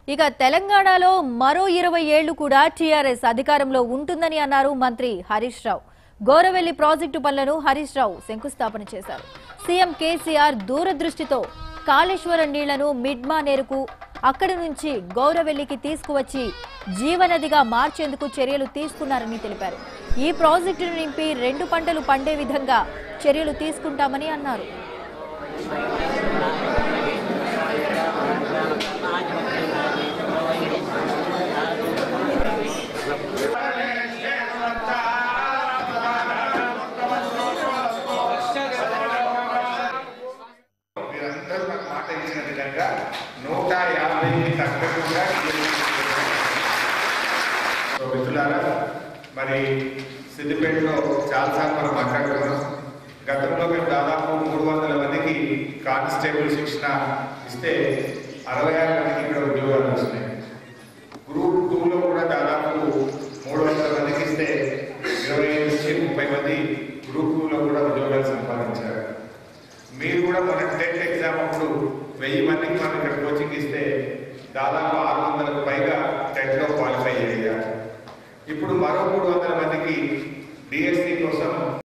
ఇక తెలంగాణలో మరో 20 ఏళ్లు కూడా టీఆర్ఎస్ అధికారంలో ఉంటుందని అన్నారు మంత్రి హరీష్ రావు. గౌరవెల్లి ప్రాజెక్టు పనులను హరీష్ రావు శంకుస్థాపన చేశారు. సీఎం కేసీఆర్ దూరదృష్టితో కాళేశ్వరం నీళ్లను మిడ్మానేరుకు అక్కడి నుంచి గౌరవెల్లికి తీసుకువచ్చి జీవనదిగా మార్చేందుకు చర్యలు తీసుకున్నారని తెలిపారు. ఈ ప్రాజెక్టును నింపి 2 పంటలు పండే విధంగా చర్యలు తీసుకుంటామని అన్నారు. మరి సిద్దిపేటలో చాలాసార్లు మనం మాట్లాడుకున్నాం. గతంలో మేము దాదాపు 300 మందికి కానిస్టేబుల్ శిక్షణ ఇస్తే 66 మందికి ఇక్కడ ఉద్యోగాలు వస్తున్నాయి. గ్రూప్ 2లో కూడా దాదాపు 300 మందికి ఇస్తే 25 నుంచి 30 మంది గ్రూప్ 2లో కూడా ఉద్యోగాలు సంపాదించారు. మీరు కూడా మన టెట్ ఎగ్జామ్ అప్పుడు 1000 మందికి మనం ఇక్కడ కోచింగ్ ఇస్తే దాదాపు 600కు పైగా టెట్లో క్వాలిఫై అయ్యారు. ఇప్పుడు మరో 300 మందికి డిఎస్సి కోసం